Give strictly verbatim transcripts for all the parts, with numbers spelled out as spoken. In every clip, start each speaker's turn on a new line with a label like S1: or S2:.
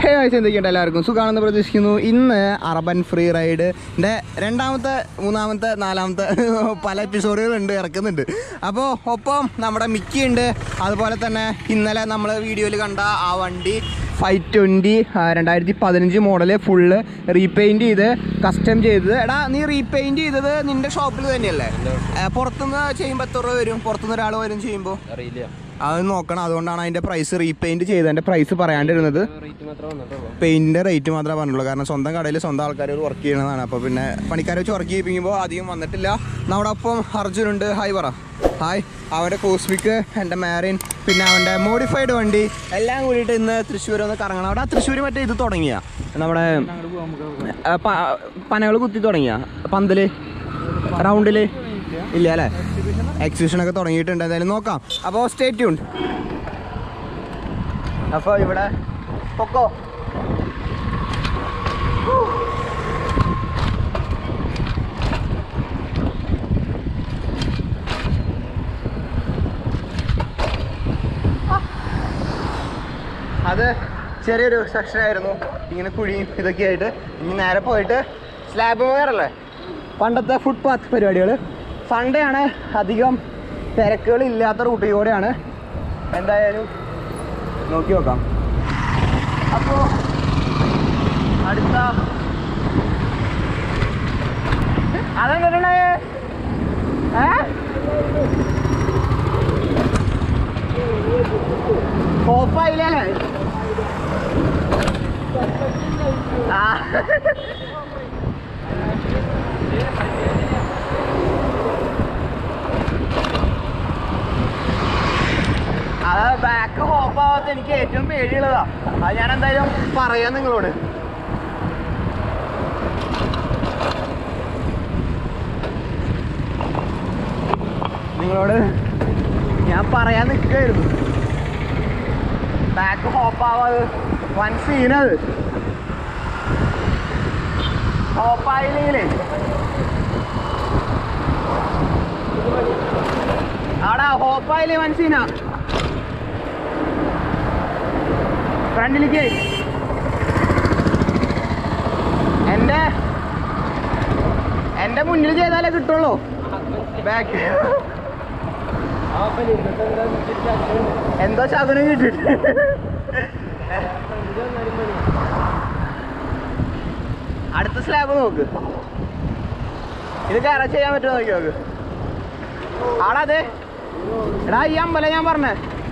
S1: ഹേ വയസ്സ് എന്തൊക്കെയുണ്ട് എല്ലാവർക്കും സുഖമാണെന്ന് പ്രതീക്ഷിക്കുന്നു. ഇന്ന് അർബൻ ഫ്രീ റൈഡിൻ്റെ രണ്ടാമത്തെ മൂന്നാമത്തെ നാലാമത്തെ പല എപ്പിസോഡുകളുണ്ട് ഇറക്കുന്നുണ്ട്. അപ്പോൾ ഒപ്പം നമ്മുടെ മിക്കിയുണ്ട്. അതുപോലെ തന്നെ ഇന്നലെ നമ്മൾ വീഡിയോയിൽ കണ്ട ആ വണ്ടി ഫൈവ് ട്വൻറ്റി രണ്ടായിരത്തി പതിനഞ്ച് മോഡല് ഫുള്ള് റീപെയിൻറ്റ് ചെയ്ത് കസ്റ്റം ചെയ്തത്. എടാ നീ റീപെയിൻറ്റ് ചെയ്തത് നിൻ്റെ ഷോപ്പിൽ തന്നെയല്ലേ? പുറത്തുനിന്ന് ചെയ്യുമ്പോൾ എത്ര രൂപ വരും? പുറത്തുനിന്ന് ഒരാൾ വരും ചെയ്യുമ്പോൾ അറിയില്ല, അത് നോക്കണം. അതുകൊണ്ടാണ് അതിൻ്റെ പ്രൈസ് റീപെയിൻറ്റ് ചെയ്തതിൻ്റെ പ്രൈസ് പറയാണ്ടിരുന്നത്. പെയിൻറ്റിൻ്റെ റേറ്റ് മാത്രമേ പറഞ്ഞുള്ളൂ. കാരണം സ്വന്തം കടയിൽ സ്വന്തം ആൾക്കാർ വർക്ക് ചെയ്യണതാണ്. അപ്പോൾ പിന്നെ പണിക്കാരെ വെച്ച് വർക്ക് ചെയ്യിപ്പിക്കുമ്പോൾ അധികം വന്നിട്ടില്ല. നമ്മുടെ ഒപ്പം അർജുനുണ്ട്. ഹായ് പറ. ഹായ്. അവൻ്റെ കോസ്മിക്, എൻ്റെ മാരിൻ, പിന്നെ അവൻ്റെ മോഡിഫൈഡ് വണ്ടി എല്ലാം കൂടിയിട്ട് ഇന്ന് തൃശ്ശൂർ ഒന്ന് കറങ്ങണം. അവിടെ തൃശ്ശൂർ മറ്റേ ഇത് തുടങ്ങിയ നമ്മുടെ പനകൾ കുത്തി തുടങ്ങിയ പന്തല് റൗണ്ടിൽ ഇല്ല അല്ലേ? എക്സിബിഷനൊക്കെ തുടങ്ങിയിട്ടുണ്ട്. എന്തായാലും നോക്കാം. അപ്പോൾ സ്റ്റേ ട്യൂൺഡ്. അപ്പോൾ ഇവിടെ പൊക്കോ. അത് ചെറിയൊരു സെക്ഷനായിരുന്നു, ഇങ്ങനെ കുഴിയും ഇതൊക്കെ ആയിട്ട്. ഇനി നേരെ പോയിട്ട് സ്ലാബ് വെയറല്ലേ പണ്ടത്തെ ഫുട്പാത്ത് പരിപാടികൾ. സൺഡേ ആണ്, അധികം തിരക്കുകൾ ഇല്ലാത്ത റൂട്ടിൽ കൂടെയാണ്. എന്തായാലും നോക്കി നോക്കാം. അപ്പോൾ അടുത്ത അതെന്താ ഓഫായില്ലേ? ആ അത് ബാക്ക് ഹോപ്പാവാത്ത എനിക്ക് ഏറ്റവും പേടിയുള്ളതാ. അത് ഞാൻ എന്തായാലും പറയാം നിങ്ങളോട്. നിങ്ങളോട് ഞാൻ പറയാൻ നിൽക്കുകയായിരുന്നു. ബാക്ക് ഹോപ്പാവാത് വൻ സീനത്. ഹോപ്പായില്ലെങ്കിലേ ആടാ ഹോപ്പായില്ലേ വൻ സീനാ. ഫ്രണ്ടിലേക്ക് എൻ്റെ എൻ്റെ മുന്നിൽ ചെയ്താലേ കിട്ടുള്ളൂ. ബാക്ക് എന്തോ ശകുനം കിട്ടിട്ട്. അടുത്ത സ്ലാബ് നോക്ക്. ഇത് കയറ ചെയ്യാൻ പറ്റുമോ നോക്കി നോക്ക്. ആടാ അതെ എടാ ഈ അമ്പലം ഞാൻ പറഞ്ഞേ.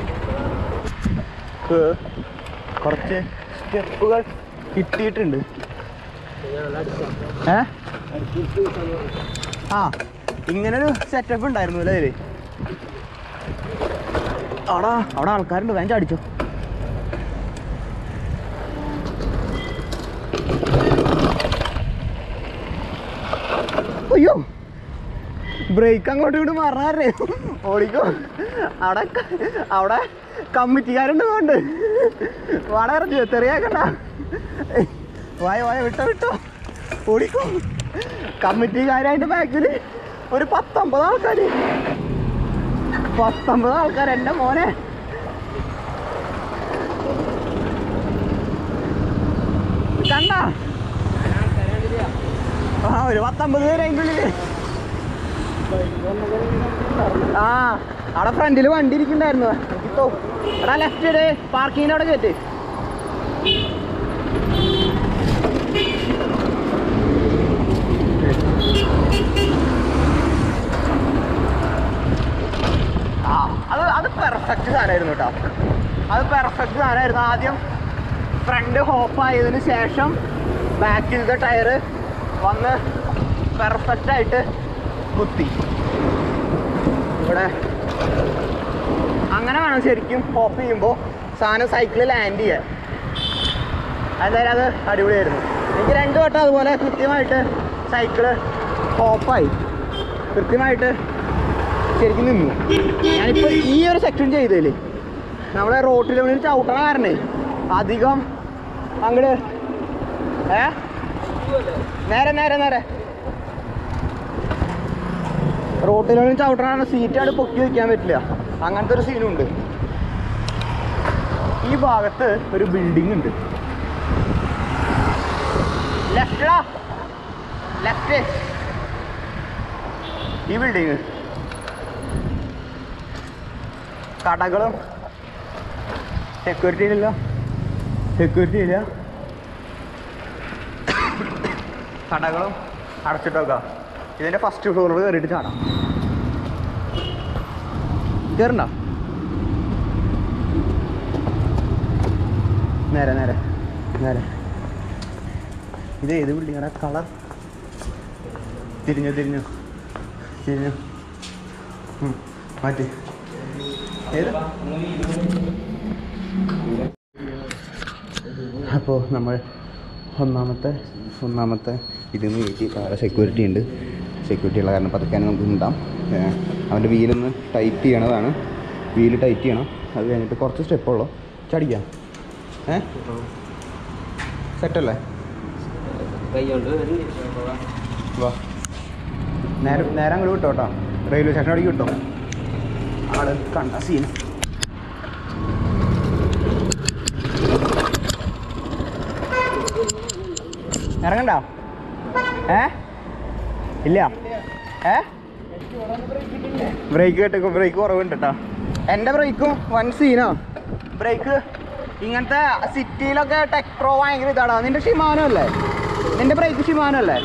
S1: കുറച്ച് സ്റ്റെപ്പുകൾ കിട്ടിയിട്ടുണ്ട്. ഏ ആ ഇങ്ങനൊരു സെറ്റപ്പ് ഉണ്ടായിരുന്നു അല്ലേ ഇതില്? അവിടെ അവിടെ ആൾക്കാരുണ്ട്. വേഗം ചാടിച്ചോ. അയ്യോ ബ്രേക്ക് അങ്ങോട്ടും ഇങ്ങോട്ട് മാറാറേ ഓടിക്കോ. അവിടെ അവിടെ കമ്മിറ്റിക്കാരുണ്ട്. കൊണ്ട് വാട ഇറച്ചു തെറിയാക്കണ്ട. വായ വായ വിട്ടോ വിട്ടോ ഓടിക്കോ. കമ്മിറ്റിക്കാരായിട്ട് ബാക്കിൽ ഒരു പത്തൊമ്പത് ആൾക്കാർ പത്തൊമ്പത് ആൾക്കാർ എൻ്റെ മോനെ. കണ്ട ആ ഒരു പത്തൊമ്പത് പേര് അതിൻ്റെ ഉള്ളില്. ആ അവിടെ ഫ്രണ്ടിൽ വണ്ടി ഇരിക്കണ്ടായിരുന്നു. കിട്ടോ എടാ ലെഫ്റ്റ് ഇട്. പാർക്കിങ്ങിൻ്റെ അവിടെ കയറ്റ്. ആ അത് അത് പെർഫെക്റ്റ് സാധനമായിരുന്നു കേട്ടോ. അത് പെർഫെക്റ്റ് സാധനമായിരുന്നു. ആദ്യം ഫ്രണ്ട് ഹോപ്പായതിന് ശേഷം ബാക്കിലത്തെ ടയറ് വന്ന് പെർഫെക്റ്റായിട്ട് കുത്തി. ഇവിടെ അങ്ങനെ വേണം ശരിക്കും ഹോപ്പ് ചെയ്യുമ്പോൾ സാധനം സൈക്കിളിൽ ലാൻഡ് ചെയ്യാൻ. എന്തായാലും അത് അടിപൊളിയായിരുന്നു. എനിക്ക് രണ്ട് വട്ടം അതുപോലെ കൃത്യമായിട്ട് സൈക്കിള് ഹോപ്പായി കൃത്യമായിട്ട് ശരിക്കും നിന്നു. ഞാനിപ്പോൾ ഈ ഒരു സെക്ഷൻ ചെയ്തതിൽ നമ്മളെ റോട്ടിൽ വേണ്ടി ചവിട്ടണ കാരണേ അധികം അങ്ങോട്ട് ഏ നേരെ നേരെ നേരെ റോട്ടിലൊന്നും ചവിട്ടണ സീറ്റാണ് പൊക്കി വയ്ക്കാൻ പറ്റില്ല. അങ്ങനത്തെ ഒരു സീനുണ്ട്. ഈ ഭാഗത്ത് ഒരു ബിൽഡിംഗ് ഉണ്ട്. ലെഫ്റ്റാ ലെഫ്റ്റ് ഈ ബിൽഡിങ് കടകളും സെക്യൂരിറ്റി ഇല്ലല്ലോ സെക്യൂരിറ്റി ഇല്ല കടകളും അടച്ചിട്ടോക്കാം ഇതിൻ്റെ ഫസ്റ്റ് ഫ്ലോറിൽ കയറിയിട്ട് ചാടാം കയറണ്ട നേരെ നേരെ നേരെ ഇത് ഏത് ബിൽഡിങ്ങാണ് കളർ തിരിഞ്ഞു തിരിഞ്ഞു തിരിഞ്ഞു മാറ്റി ഏത് അപ്പോൾ നമ്മൾ ഒന്നാമത്തെ ഒന്നാമത്തെ ഇതിന്ന് കയറ്റി താഴെ സെക്യൂരിറ്റി ഉണ്ട് സെക്യൂരിറ്റി ഉള്ള കാരണം പതുക്കാൻ നമുക്ക് ഉണ്ടാം അവൻ്റെ വീലൊന്ന് ടൈറ്റ് ചെയ്യണതാണ് വീല് ടൈറ്റ് ചെയ്യണം അത് കഴിഞ്ഞിട്ട് കുറച്ച് സ്റ്റെപ്പുള്ളൂ ചടിക്കാം ഏ സെറ്റല്ലേ വാ നേരെ നേരെ അങ്ങോട്ട് വിട്ടോ കേട്ടോ റെയിൽവേ സ്റ്റേഷൻ അടിക്ക് വിട്ടോ ആള് കണ്ട സീൻ ഇറങ്ങണ്ട ഏ ഇല്ല ഏ ബ്രേക്ക് കേട്ടോ ബ്രേക്ക് കുറവുണ്ട് കേട്ടോ എൻ്റെ ബ്രേക്കും വൺ സീനോ ബ്രേക്ക് ഇങ്ങനത്തെ സിറ്റിയിലൊക്കെ ടെക്ട്രോ ഭയങ്കര ഇതാടാ നിന്റെ ഷിമാനോ അല്ലേ നിന്റെ ബ്രേക്ക് ഷിമാനോ അല്ലേ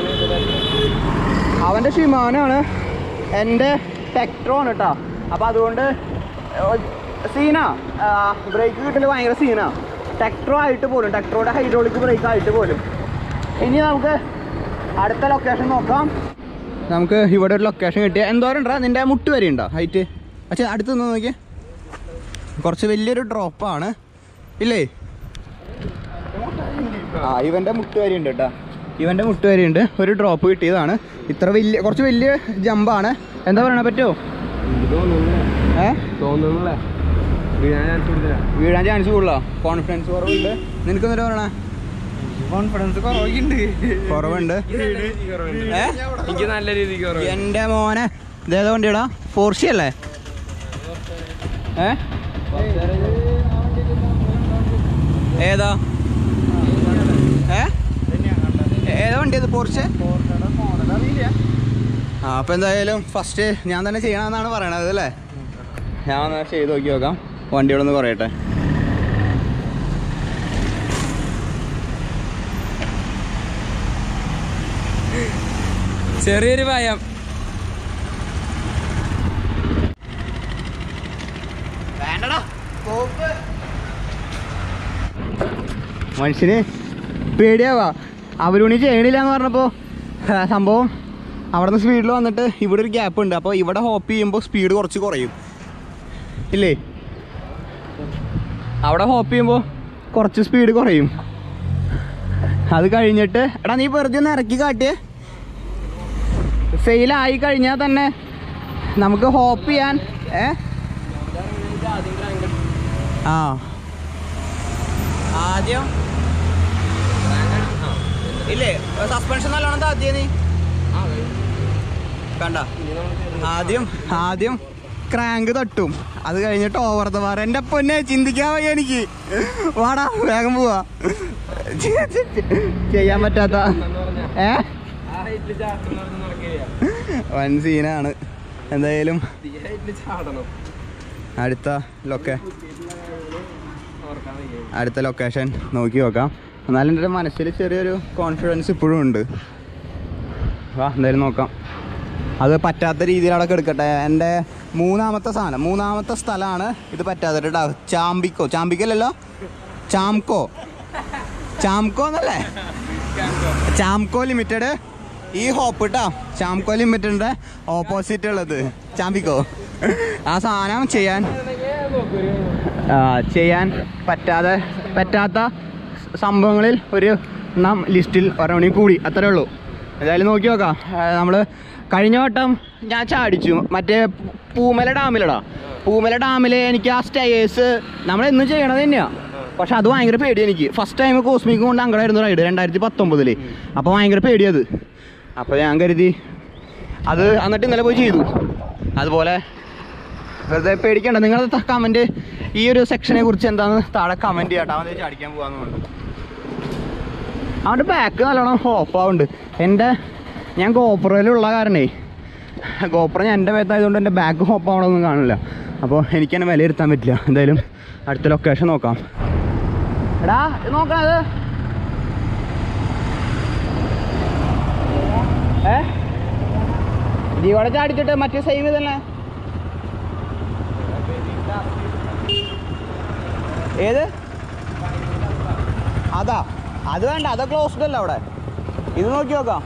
S1: അവൻ്റെ ഷിമാനാണ് എൻ്റെ ടെക്ട്രോ ആണ് കേട്ടോ അപ്പോൾ അതുകൊണ്ട് സീനാ ബ്രേക്ക് കിട്ടല് ഭയങ്കര സീനാ ടെക്ട്രോ ആയിട്ട് പോലും ടെക്ട്രോയുടെ ഹൈഡ്രോളിക് ബ്രേക്ക് ആയിട്ട് പോലും ഇനി നമുക്ക് അടുത്ത ലൊക്കേഷൻ നോക്കാം നമുക്ക് ഇവിടെ ഒരു ലൊക്കേഷൻ കിട്ടിയ എന്തോരം ഉണ്ടാ നിൻ്റെ മുട്ട് വരെ ഉണ്ടോ ഹൈറ്റ് പക്ഷേ അടുത്ത് നിന്ന് നോക്കിയേ കുറച്ച് വലിയൊരു ഡ്രോപ്പാണ് ഇല്ലേ ആ ഇവൻ്റെ മുട്ട് വരെ ഉണ്ട് കേട്ടോ ഇവൻ്റെ മുട്ട് വരെ ഉണ്ട് ഒരു ഡ്രോപ്പ് കിട്ടിയതാണ് ഇത്ര വലിയ കുറച്ച് വലിയ ജമ്പാണ് എന്താ പറയണ പറ്റുമോ ഏ വീഴാൻ ചാൻസ് കൂടുതലാ കോൺഫിഡൻസ് കുറവുണ്ട് നിനക്ക് എന്നിട്ട് പറയണേ കോൺഫിഡൻസ് കുറവുണ്ട് കുറവുണ്ട്
S2: എനിക്ക് നല്ല രീതിക്ക്
S1: എൻ്റെ മോനെ ഇതേതോ വണ്ടിയടാ പോർഷി അല്ലേ ഏ ഏതാ ഏ ഏതാ വണ്ടി അത് പോർഷെ ആ അപ്പം എന്തായാലും ഫസ്റ്റ് ഞാൻ തന്നെ ചെയ്യണമെന്നാണ് പറയണത് അല്ലേ ഞാൻ ഒന്ന് ചെയ്ത് നോക്കി നോക്കാം വണ്ടിയോടൊന്ന് കുറയട്ടെ
S2: ചെറിയൊരു ഭയം
S1: വേണ്ടടാ മനുഷ്യന് പേടിയാവാ അവരുണി ചെയ്യണില്ല എന്ന് പറഞ്ഞപ്പോൾ സംഭവം അവിടെ നിന്ന് സ്പീഡിൽ വന്നിട്ട് ഇവിടെ ഒരു ഗ്യാപ്പ് ഉണ്ട് അപ്പോൾ ഇവിടെ ഹോപ്പ് ചെയ്യുമ്പോൾ സ്പീഡ് കുറച്ച് കുറയും ഇല്ലേ അവിടെ ഹോപ്പ് ചെയ്യുമ്പോൾ കുറച്ച് സ്പീഡ് കുറയും അത് കഴിഞ്ഞിട്ട് എടാ നീ വെറുതെ ഒന്ന് ഇറക്കി കാട്ടിയേ ഫെയിലായി കഴിഞ്ഞാൽ തന്നെ നമുക്ക് ഹോപ്പ് ചെയ്യാൻ ഏ ആ ആദ്യം ഇല്ലേ സസ്പെൻഷൻ നല്ലോണം താത്തിയ നീ കണ്ട ആദ്യം ആദ്യം ക്രാങ്ക് തട്ടും അത് കഴിഞ്ഞിട്ട് ഓവർ ദ ബാർ എൻ്റെ പൊന്നെ ചിന്തിക്കാൻ വയ്യ എനിക്ക് വാടാ വേഗം പോവാ ചെയ്യാൻ പറ്റാത്ത ഏ വൻ സീനാണ് എന്തായാലും അടുത്ത ലൊക്കെ അടുത്ത ലൊക്കേഷൻ നോക്കി നോക്കാം എന്നാലും എൻ്റെ മനസ്സിൽ ചെറിയൊരു കോൺഫിഡൻസ് ഇപ്പോഴും ഉണ്ട് വാ എന്തായാലും നോക്കാം അത് പറ്റാത്ത രീതിയിൽ അവിടെ എടുക്കട്ടെ എൻ്റെ മൂന്നാമത്തെ സാധനം മൂന്നാമത്തെ സ്ഥലമാണ് ഇത് പറ്റാത്ത ചാമ്പിക്കോ ചാമ്പിക്കല്ലല്ലോ ചാംകോ ചാംകോ എന്നല്ലേ ചാംകോ ലിമിറ്റഡ് ഈ ഹോപ്പ് കേട്ടോ ചാംകോ ലിമിറ്റഡിൻ്റെ ഓപ്പോസിറ്റ് ഉള്ളത് ചാമ്പിക്കോ ആ സാധനം ചെയ്യാൻ ചെയ്യാൻ പറ്റാതെ പറ്റാത്ത സംഭവങ്ങളിൽ ഒരു നാം ലിസ്റ്റിൽ ഒരെണ്ണി കൂടി അത്രേ ഉള്ളൂ എന്തായാലും നോക്കി നോക്കാം നമ്മൾ കഴിഞ്ഞ വട്ടം ഞാൻ ചാടിച്ചു മറ്റേ പൂമല ഡാമിലടാ പൂമല ഡാമിൽ എനിക്ക് ആ സ്റ്റേഴ്സ് നമ്മളെന്നും ചെയ്യണത് തന്നെയാണ് പക്ഷെ അത് ഭയങ്കര പേടി എനിക്ക് ഫസ്റ്റ് ടൈം കോസ്മിക് കൊണ്ട് അങ്ങടായിരുന്നു റൈഡ് രണ്ടായിരത്തി പത്തൊമ്പതിൽ അപ്പോൾ ഭയങ്കര പേടിയത് അപ്പോൾ ഞാൻ കരുതി അത് എന്നിട്ട് ഇന്നലെ പോയി ചെയ്തു അതുപോലെ വെറുതെ പേടിക്കണ്ട നിങ്ങളുടെ കമൻറ്റ് ഈ ഒരു സെക്ഷനെ കുറിച്ച് എന്താണെന്ന് താഴെ കമൻറ്റ് ചെയ്യട്ടെ അവൻ ചാടിക്കാൻ പോകാമെന്നുണ്ട് അവൻ്റെ ബാക്ക് നല്ലോണം ഓഫാവുന്നുണ്ട്. എൻ്റെ ഞാൻ ഗോപ്രോയിലുള്ള കാരണേ ഗോപ്രോ ഞാൻ എൻ്റെ മേത്തായതുകൊണ്ട് എൻ്റെ ബാക്ക് ഓഫാവണമെന്നും കാണില്ല. അപ്പോൾ എനിക്ക് തന്നെ വിലയിരുത്താൻ പറ്റില്ല. എന്തായാലും അടുത്ത ലൊക്കേഷൻ നോക്കാം. എടാ നോക്കണത് ഏ ജീവടെ ചാടിച്ചിട്ട് മറ്റേ സെയിം ഇതല്ലേ? ഏത് അതാ? അത് വേണ്ട, അത് ക്ലോസ്ഡ് അല്ല അവിടെ. ഇത് നോക്കി നോക്കാം.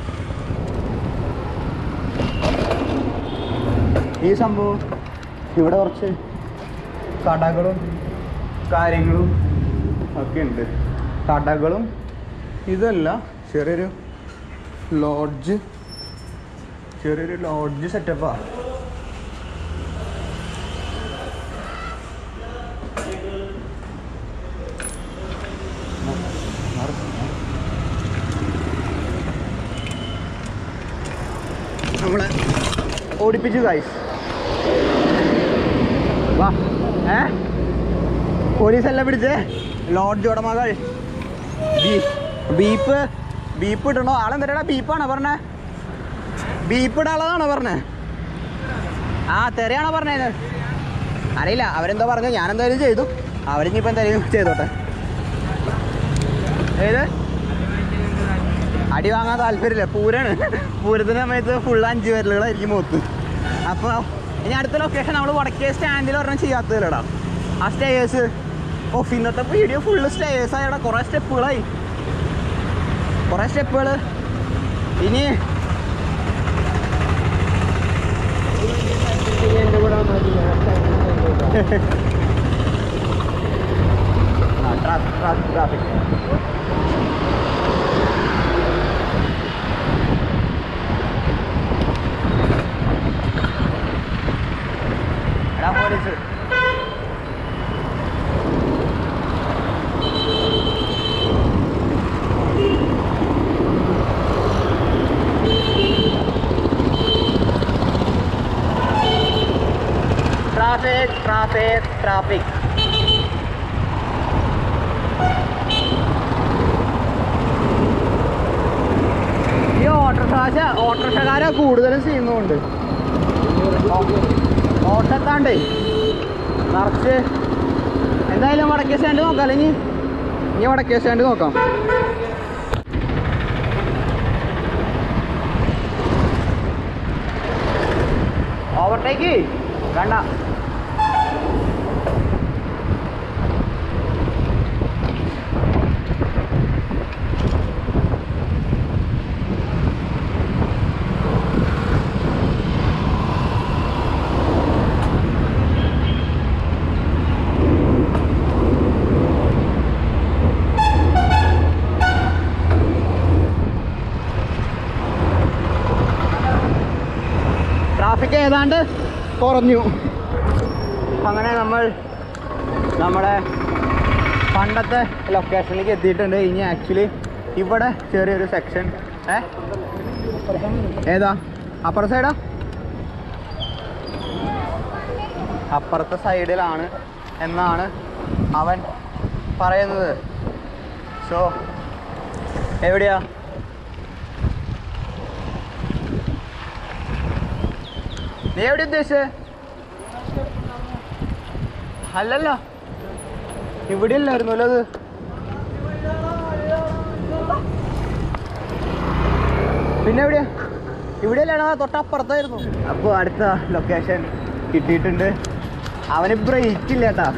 S1: ഈ സംഭവം ഇവിടെ കുറച്ച് കടകളും കാര്യങ്ങളും ഒക്കെ ഉണ്ട്. കടകളും ഇതല്ല, ചെറിയൊരു ലോഡ്ജ് ചെറിയൊരു ലോഡ്ജ് സെറ്റപ്പാ. നമ്മളെ ഓടിപ്പിച്ചു ഗൈസ്. വാ ഏ പോലീസെല്ലാം പിടിച്ചേ. ലോഡ്ജ് ഉടമകൾ ബീപ്പ് ബീപ്പ് ഇടണോ? ആളെന്തരാ ബീപ്പാണോ പറഞ്ഞേ? ബീപ്പ് ഇടാനുള്ളതാണോ പറഞ്ഞേ? ആ തെരയാണോ പറഞ്ഞത്? അറിയില്ല, അവരെന്തോ പറഞ്ഞു. ഞാനെന്തായാലും ചെയ്തു. അവരിഞ്ഞിപ്പോൾ എന്തായാലും ചെയ്തോട്ടെ. ഏത് അടി വാങ്ങാൻ താല്പര്യമില്ല. പൂരാണ്. പൂരത്തിൻ്റെ സമയത്ത് ഫുള്ള് അഞ്ച് വിരലുകളായിരിക്കും മുഖത്ത്. അപ്പോൾ ഇനി അടുത്ത ലൊക്കേഷൻ നമ്മൾ വടക്കേ സ്റ്റാൻഡിൽ ഒരെണ്ണം ചെയ്യാത്തതിലടാ. ആ സ്റ്റേയേഴ്സ് ഓഫ് ഇന്നത്തെ വീഡിയോ ഫുള്ള് സ്റ്റേയേഴ്സ് ആയടാ. കുറേ സ്റ്റെപ്പുകളായി കുറേ സ്റ്റെപ്പുകൾ. ഇനി ട്രാഫിക് ട്രാഫിക് ട്രാഫിക് എടാ പോലീസ്. ട്രാഫിക് ട്രാഫിക് ട്രാഫിക് ഈ ഓട്ടോറിക്ഷ ഓട്ടോറിക്ഷക്കാരെ കൂടുതലും ചെയ്യുന്നുണ്ട്. ഓട്ടത്താണ്ടേ നിറച്ച്. എന്തായാലും വടക്കേ സ്റ്റാൻഡ് നോക്കാം. അല്ലെങ്കിൽ ഇനി വടക്കേ സ്റ്റാൻഡ് നോക്കാം. ഓവർടേക്ക് വേണ്ട. ട്രാഫിക് ഏതാണ്ട് കുറഞ്ഞു. അങ്ങനെ നമ്മൾ നമ്മുടെ പണ്ടത്തെ ലൊക്കേഷനിലേക്ക് എത്തിയിട്ടുണ്ട്. ഇനി ആക്ച്വലി ഇവിടെ ചെറിയൊരു സെക്ഷൻ ഏ ഏതാ അപ്പുറ സൈഡാ? അപ്പുറത്തെ സൈഡിലാണ് എന്നാണ് അവൻ പറയുന്നത്. സോ എവിടെയാ? നീ എവിടെ ഉദ്ദേശിച്ചത്? അല്ലല്ലോ, ഇവിടെ അല്ലായിരുന്നല്ലോ അത്. പിന്നെ എവിടെയാ? ഇവിടെ അല്ലാണോ? തൊട്ടപ്പുറത്തായിരുന്നു. അപ്പോൾ അടുത്ത ലൊക്കേഷൻ കിട്ടിയിട്ടുണ്ട്. അവന് ബ്രേക്ക് ഇല്ല കേട്ടാ.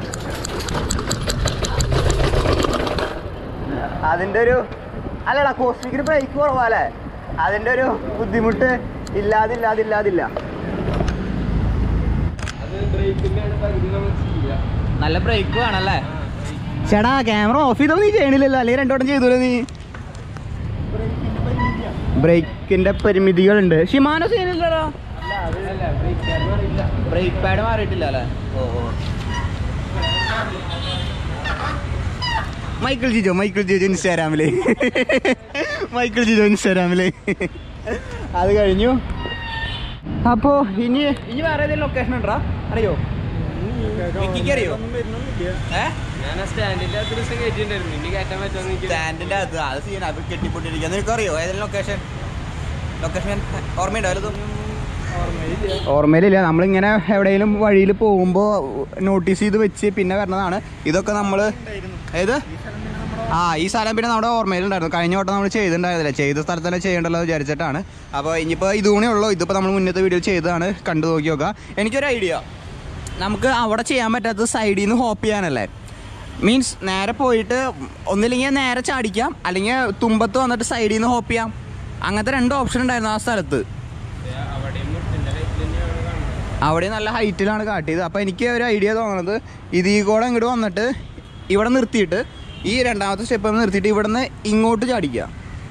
S1: അതിൻ്റെ ഒരു അല്ലടാ കോസ്മിക്കിന് ബ്രേക്ക് കുറവാല്ലേ? അതിൻ്റെ ഒരു ബുദ്ധിമുട്ട് ഇല്ലാതില്ലാതില്ലാതില്ല. നല്ല ബ്രേക്ക് വേണല്ലേ? ചേട്ടാ ക്യാമറ ഓഫ് ചെയ്തോ? നീ ചെയ്യണില്ലല്ലോ, അല്ലെങ്കിൽ രണ്ടോട്ടം ചെയ്തോളൂ നീ. ബ്രേക്കിന്റെ പരിമിതികളുണ്ട്. ഷിമാനോ ചെയ്യുന്നില്ലടാ. ബ്രേക്ക് പാഡ് മാറിയിട്ടില്ല അല്ലേ? ഓ ഓ മൈക്കിൾ ജിജോ മൈക്കിൾ ജിജോ ഇൻസ്റ്റാഗ്രാമില് മൈക്കിൾ ജിജോ ഇൻസ്റ്റാഗ്രാമില് അത് കഴിഞ്ഞു. അപ്പോ ഇനി ഇനി വേറെ ഏതെങ്കിലും ലൊക്കേഷൻ ഉണ്ടോ? അറിയോ? അറിയോ?
S2: ഞാൻ ആ സ്റ്റാൻഡിന്റെ അത്ര ദിവസം കയറ്റിണ്ടായിരുന്നു. ഇനി കയറ്റാൻ പറ്റുമോ?
S1: സ്റ്റാൻഡിന്റെ അത് അത് സീൻ അത് കെട്ടിപ്പൊട്ടിരിക്കുക. നിനക്ക് അറിയോ ഏതെങ്കിലും ലൊക്കേഷൻ? ലൊക്കേഷൻ ഓർമ്മയുണ്ടോ? വല്ലതും ഓർമ്മയിലില്ല. നമ്മളിങ്ങനെ എവിടെയെങ്കിലും വഴിയിൽ പോകുമ്പോൾ നോട്ടീസ് ചെയ്ത് വെച്ച് പിന്നെ വരണതാണ് ഇതൊക്കെ. നമ്മൾ ഏത് ആ ഈ സ്ഥലം പിന്നെ നമ്മുടെ ഓർമ്മയിലുണ്ടായിരുന്നു. കഴിഞ്ഞ വട്ടം നമ്മൾ ചെയ്തിട്ടുണ്ടായിരുന്നില്ല. ചെയ്ത സ്ഥലത്ത് തന്നെ ചെയ്യേണ്ടല്ലോ വിചാരിച്ചിട്ടാണ്. അപ്പോൾ ഇനിയിപ്പോൾ ഇതുകൂടെ ഉള്ളൂ. ഇതിപ്പോൾ നമ്മൾ മുന്നത്തെ വീഡിയോ ചെയ്തതാണ്. കണ്ടു നോക്കി നോക്കുക. എനിക്കൊരു ഐഡിയ, നമുക്ക് അവിടെ ചെയ്യാൻ പറ്റാത്തത് സൈഡിൽ നിന്ന് ഹോപ്പ് ചെയ്യാനല്ലേ. മീൻസ് നേരെ പോയിട്ട് ഒന്നില്ലെങ്കിൽ നേരെ ചാടിക്കാം, അല്ലെങ്കിൽ തുമ്പത്ത് വന്നിട്ട് സൈഡിൽ നിന്ന് ഹോപ്പ് ചെയ്യാം. അങ്ങനത്തെ രണ്ട് ഓപ്ഷൻ ഉണ്ടായിരുന്നു ആ സ്ഥലത്ത്. അവിടെ നല്ല ഹൈറ്റിലാണ് കാട്ടിയത്. അപ്പോൾ എനിക്ക് ഒരു ഐഡിയ തോന്നുന്നത് ഇതിൽ കൂടെ ഇങ്ങോട്ട് വന്നിട്ട് ഇവിടെ നിർത്തിയിട്ട് ഈ രണ്ടാമത്തെ സ്റ്റെപ്പ് നിർത്തിയിട്ട് ഇവിടെ നിന്ന് ഇങ്ങോട്ട് ചാടിക്കുക.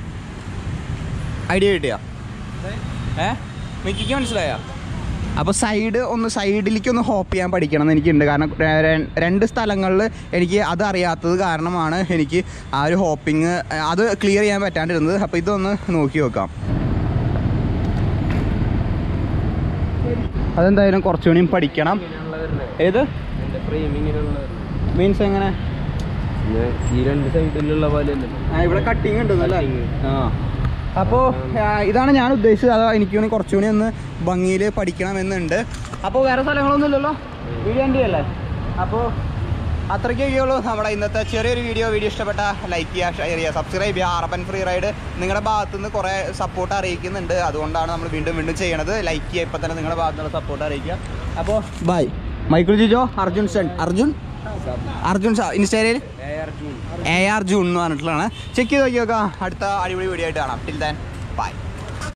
S1: ഐഡിയ കിട്ടിയ ഏ മിക്കിക്ക് മനസ്സിലായ? അപ്പോൾ സൈഡ് ഒന്ന് സൈഡിലേക്ക് ഒന്ന് ഹോപ്പ് ചെയ്യാൻ പഠിക്കണം എന്ന് എനിക്കുണ്ട്. കാരണം രണ്ട് സ്ഥലങ്ങളിൽ എനിക്ക് അത് അറിയാത്തത് കാരണമാണ് എനിക്ക് ആ ഒരു ഹോപ്പിങ് അത് ക്ലിയർ ചെയ്യാൻ പറ്റാണ്ടിരുന്നത്. അപ്പോൾ ഇതൊന്ന് നോക്കി നോക്കാം. അതെന്തായാലും കുറച്ചുകൂടിയും പഠിക്കണം. ഏത് മീൻസ് എങ്ങനെ?
S2: ഈ രണ്ട് സൈഡിലുള്ള പോലെ
S1: ഇവിടെ കട്ടിങ് ഉണ്ടെന്നല്ലേ? ആ അപ്പോൾ ഇതാണ് ഞാൻ ഉദ്ദേശിച്ചത്. അതോ എനിക്ക് വേണമെങ്കിൽ കുറച്ചുകൂടി ഒന്ന് ഭംഗിയിൽ പഠിക്കണമെന്നുണ്ട്. അപ്പോൾ വേറെ സ്ഥലങ്ങളൊന്നും ഇല്ലല്ലോ, വീഡിയോ എൻ്റെ അല്ലേ? അപ്പോൾ അത്രയ്ക്കൊക്കെ ഉള്ളൂ നമ്മുടെ ഇന്നത്തെ ചെറിയൊരു വീഡിയോ. വീഡിയോ ഇഷ്ടപ്പെട്ട ലൈക്ക് ചെയ്യുക, ഷെയർ ചെയ്യുക, സബ്സ്ക്രൈബ് ചെയ്യുക. അർബൻ ഫ്രീ റൈഡ് നിങ്ങളുടെ ഭാഗത്തു നിന്ന് കുറേ സപ്പോർട്ട് അറിയിക്കുന്നുണ്ട്. അതുകൊണ്ടാണ് നമ്മൾ വീണ്ടും വീണ്ടും ചെയ്യണത്. ലൈക്ക് ചെയ്യുക, ഇപ്പം തന്നെ നിങ്ങളുടെ ഭാഗത്തു നിന്നുള്ള സപ്പോർട്ട് അറിയിക്കുക. അപ്പോൾ ബൈ. മൈക്കിൾ ജിജോ, അർജുൻ സെൻ, അർജുൻ അർജുൻ ഇൻസ്റ്റയിൽ എ ആർ ജൂൺ എന്ന് പറഞ്ഞിട്ടുള്ളതാണ്. ചെക്ക് ചെയ്ത് നോക്കി നോക്കാം. അടുത്ത അടിപൊളി വീഡിയോ ആയിട്ട് കാണാം. Till then by.